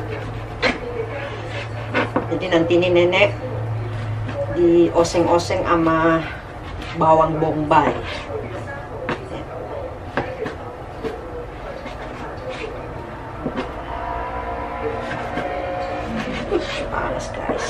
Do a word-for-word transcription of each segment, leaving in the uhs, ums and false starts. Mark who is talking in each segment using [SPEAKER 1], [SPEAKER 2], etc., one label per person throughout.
[SPEAKER 1] Jadi nanti ini nenek dioseng-oseng sama bawang bombay. Ush, panas guys.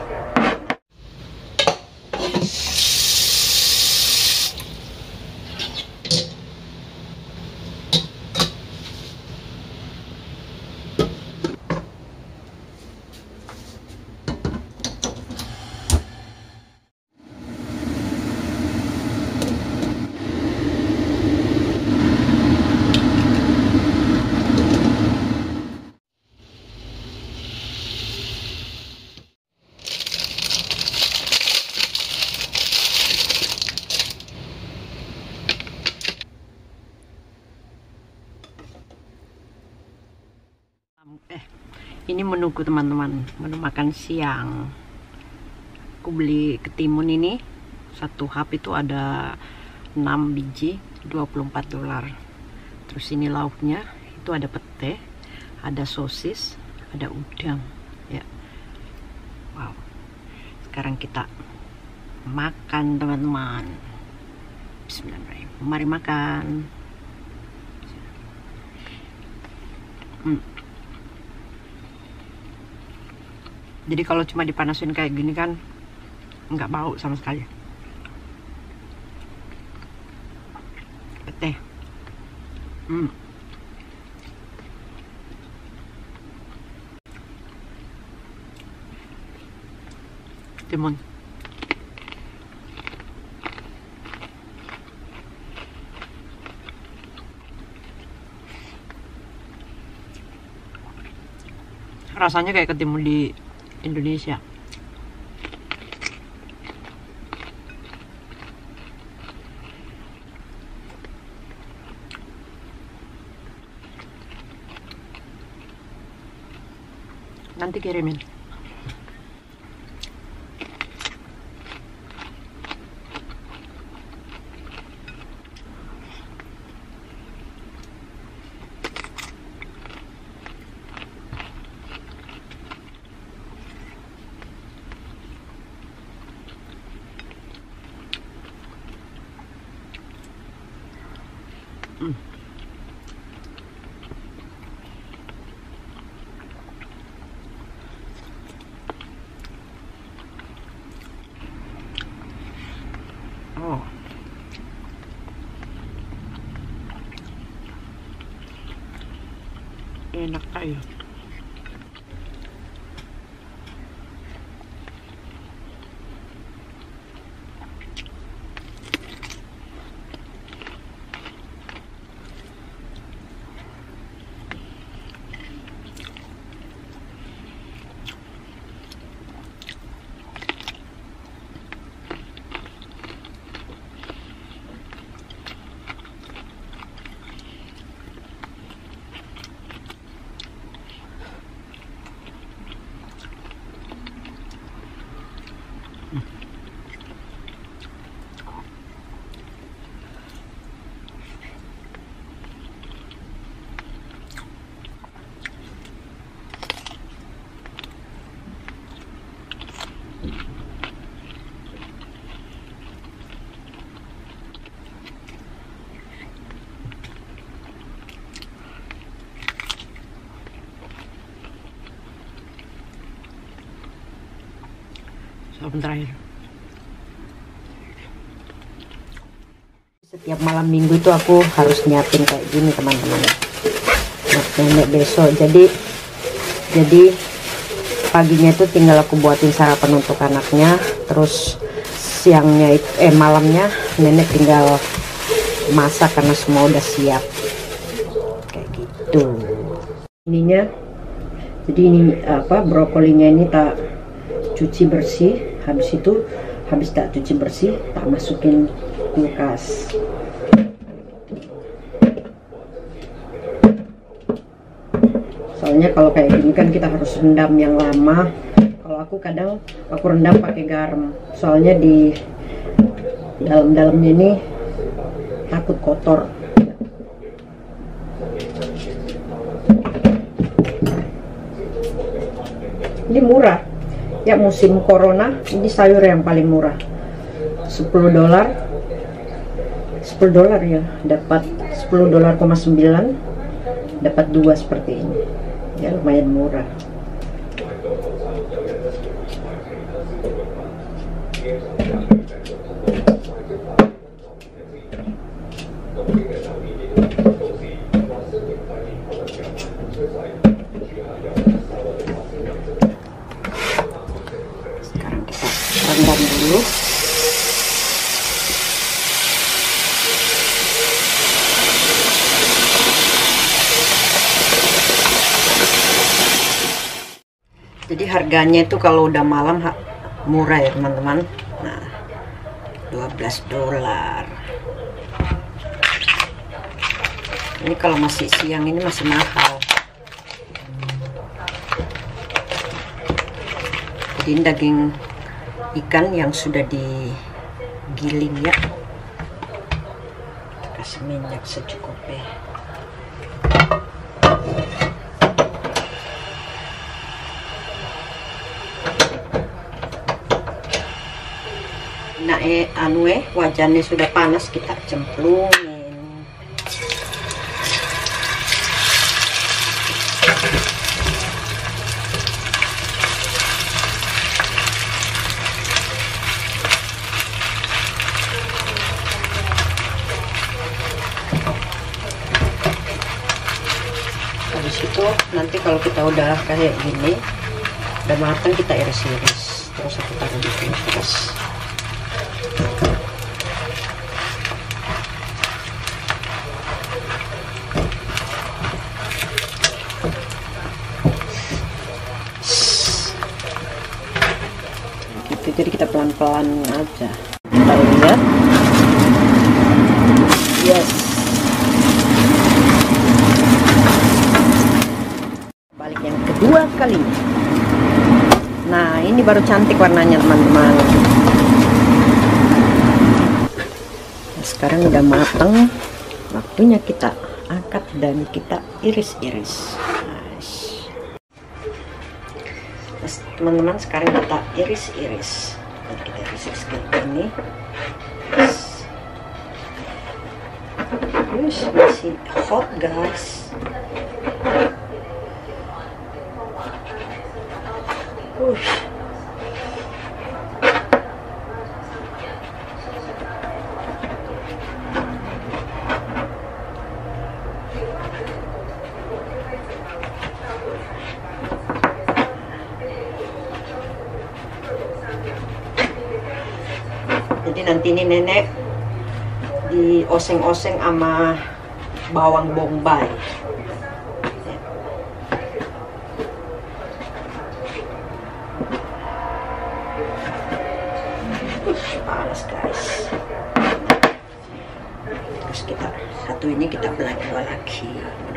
[SPEAKER 1] Eh, ini menuku teman-teman, menu makan siang. Aku beli ketimun ini, satu hap itu ada enam biji, dua puluh empat dolar. Terus ini lauknya, itu ada pete, ada sosis, ada udang, ya. Wow. Sekarang kita makan teman-teman. Bismillahirrahmanirrahim. Mari makan. Hmm. Jadi kalau cuma dipanasin kayak gini kan nggak bau sama sekali. Pete. Hmm. Timun. Rasanya kayak ketimun di Indonesia. Nanti kirimin. Hmm. Oh. Enak kayo. Sop terakhir. Setiap malam minggu itu aku harus nyiapin kayak gini teman-teman. Buat nenek besok. Jadi jadi paginya itu tinggal aku buatin sarapan untuk anaknya. Terus siangnya itu, eh malamnya nenek tinggal masak karena semua udah siap. Kayak gitu. Ininya. Jadi ini apa brokolinya ini tak cuci bersih. Habis itu habis tak cuci bersih tak masukin kulkas. Soalnya kalau kayak gini kan kita harus rendam yang lama. Kalau aku kadang aku rendam pakai garam. Soalnya di dalam-dalamnya ini takut kotor. Ini murah ya, musim corona ini sayur yang paling murah. Sepuluh dolar sepuluh dolar ya, dapat sepuluh dolar koma sembilan, dapat dua seperti ini ya, lumayan murah. Sekarang kita rendam dulu. Jadi harganya itu kalau udah malam murah ya teman-teman. Nah, dua belas dolar. Ini kalau masih siang ini masih mahal. Jadi daging ikan yang sudah digiling ya. Kasih minyak secukupnya. Nah, eh, anu eh, wajannya sudah panas, kita cemplungin. Habis itu nanti kalau kita udah kayak gini, udah matang, kita iris-iris, terus kita taruh di kulkas. Gitu, jadi kita pelan-pelan aja. Kita lihat, yes. Balik yang kedua kalinya. Nah, ini baru cantik warnanya teman-teman. Nah, sekarang udah matang, waktunya kita angkat dan kita iris-iris. Teman-teman, sekarang kita iris-iris. Jadi kita iris-iris kayak gini. Terus masih hot guys. Ush. Jadi nanti ini nenek di oseng-oseng sama bawang bombay. Ush, panas guys. Terus kita satu ini kita belah dua lagi.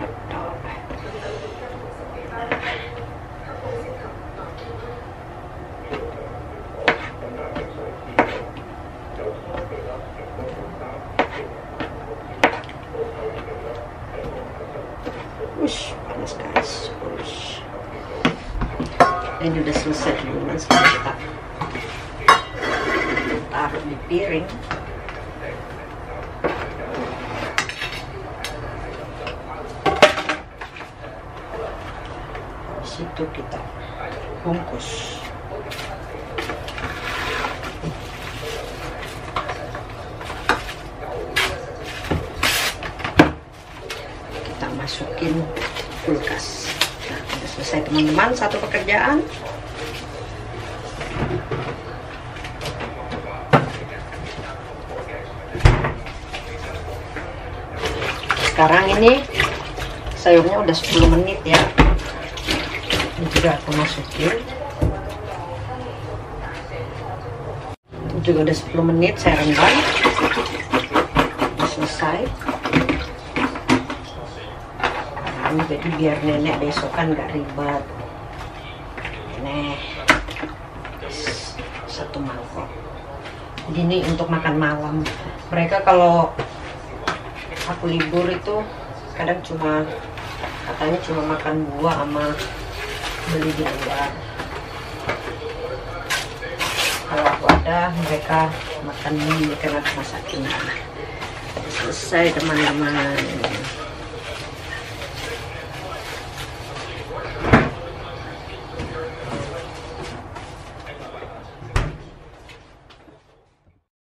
[SPEAKER 1] Ush, panas guys. Ush. Ini udah selesai teman-teman. Sekarang kita taruh di piring. Di situ kita bungkus. Masukin kulkas. Nah, udah selesai teman-teman satu pekerjaan. Sekarang ini sayurnya udah sepuluh menit ya. Ini juga aku masukin. Ini juga udah sepuluh menit saya rendam. Udah selesai. Jadi biar nenek besok kan gak ribet. Nih satu mangkok. Jadi ini untuk makan malam. Mereka kalau aku libur itu kadang cuma katanya cuma makan buah sama beli di luar. udah mereka makan mie karena aku masakin. Selesai teman-teman.